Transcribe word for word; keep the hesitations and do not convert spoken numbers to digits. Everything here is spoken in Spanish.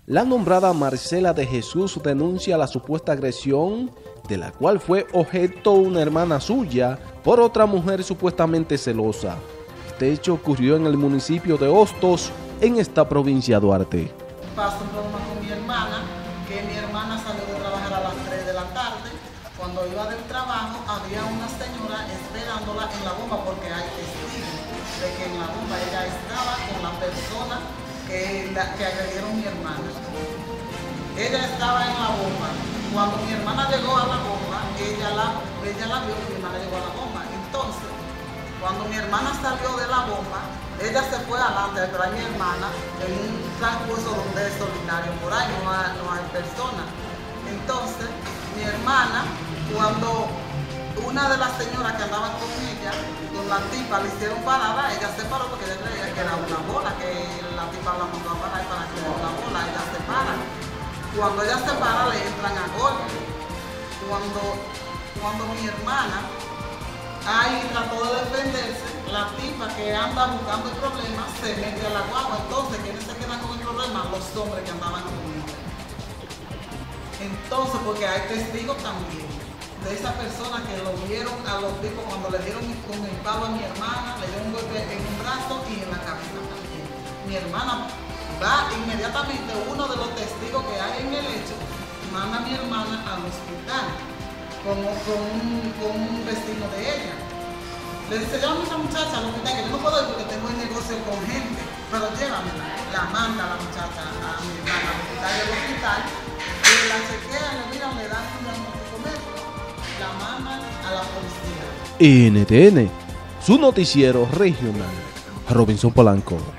La nombrada Marcela de Jesús denuncia la supuesta agresión de la cual fue objeto una hermana suya por otra mujer supuestamente celosa. Este hecho ocurrió en el municipio de Hostos, en esta provincia de Duarte. Pasó un problema con mi hermana, que mi hermana salió de trabajar a las tres de la tarde. Cuando iba del trabajo había una señora esperándola en la bomba porque hay testigos de que en la bomba ella estaba con la persona que, la, que agredieron a mi hermana. Ella estaba en la bomba. Cuando mi hermana llegó a la bomba, ella la, ella la vio que mi hermana llegó a la bomba. Entonces, cuando mi hermana salió de la bomba, ella se fue adelante a esperar a mi hermana en un transcurso donde es solitario, por ahí no hay, no hay personas. Entonces, mi hermana, cuando una de las señoras que andaban con ella, con la tipa, le hicieron parada, ella se paró porque ella creía que era una bola, que la tipa la mandó a parar para que era una bola, ella se para. Cuando ella se para, le entran a golpe. Cuando, cuando mi hermana ahí trató de defenderse, la tipa que anda buscando el problema se mete a la guagua. Entonces, ¿quiénes se quedan con el problema? Los hombres que andaban con ella. Entonces, porque hay testigos también de esa persona que lo vieron a los tipos cuando le dieron con el palo a mi hermana, le dieron un golpe en un brazo y en la cabeza también. Mi hermana va inmediatamente, uno de los testigos que hay en el hecho, manda a mi hermana al hospital con, con, un, con un vecino de ella. Le dice, llévame a esa muchacha al hospital, que yo no puedo ir porque tengo el negocio con gente, pero llévamela. La manda a la muchacha a mi hermana al hospital, del hospital, y la chequean, le miran, le dan un diagnóstico médico, la mandan a la policía. N T N, su noticiero regional. Robinson Polanco.